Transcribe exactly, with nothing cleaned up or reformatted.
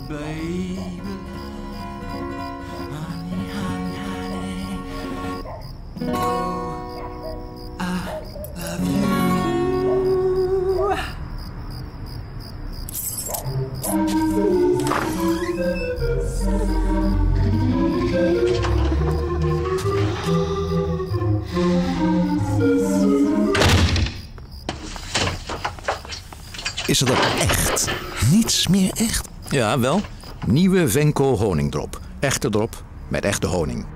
baby. Honey, honey, honey. Oh, I love you. Is er dan echt niets meer echt? Ja, wel. Nieuwe Venco honingdrop. Echte drop met echte honing.